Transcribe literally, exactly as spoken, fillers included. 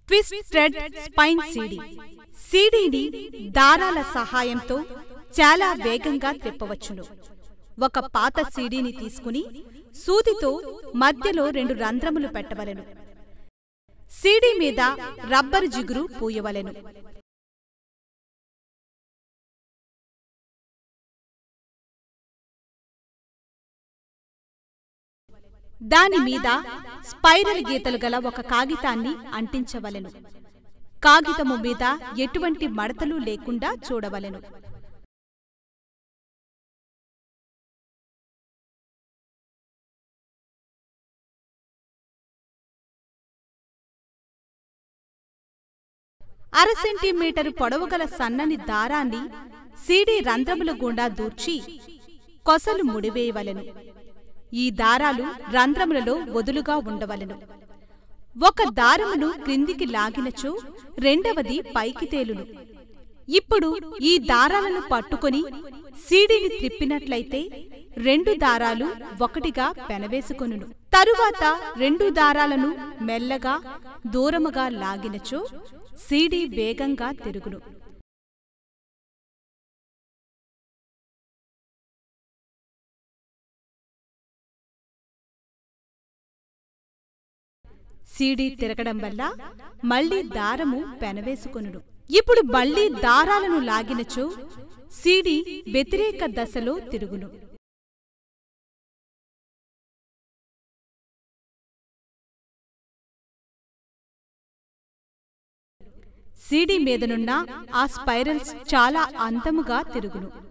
Twisted spine CD. సీడీని దారాల సహాయంతో చాలా వేగంగా త్రిప్పవచ్చును. ఒక పాత సీడీని తీసుకుని సూదితో మధ్యలో రెండు రంధ్రములు పెట్టవలెను. సీడీ మీద రబ్బరు జిగురు పూయవలెను. దానిమీద స్పైరల్ గీతలు గల ఒక కాగితాన్ని అంటించవలెను. కాగితము మీద ఎటువంటి మడతలు లేకుండా చూడవలెను. అర సెంటీమీటరు పొడవుగల సన్నని దారాన్ని సీడీ రంధ్రముల గుండా దూర్చి కొసలు ముడివేయవలెను. ఈ దారాలు రంధ్రములలో వదులుగా ఉండవలెను. ఒక దారమును క్రిందికి లాగినచో రెండవది పైకి తేలును. ఇప్పుడు ఈ దారాలను పట్టుకొని సీడీని త్రిప్పినట్లయితే రెండు దారాలు ఒకటిగా పెనవేసుకొనును. తరువాత రెండు దారాలను మెల్లగా దూరముగా లాగినచో సీడీ వేగంగా తిరుగును. సీడీ తిరగడం వల్ల మళ్లీ దారము పెనవేసుకొనును. ఇప్పుడు మళ్లీ దారాలను లాగినచో సీడీ వ్యతిరేక దశలో తిరుగును. సీడీ మీదనున్న ఆ స్పైరల్స్ చాలా అందముగా తిరుగును.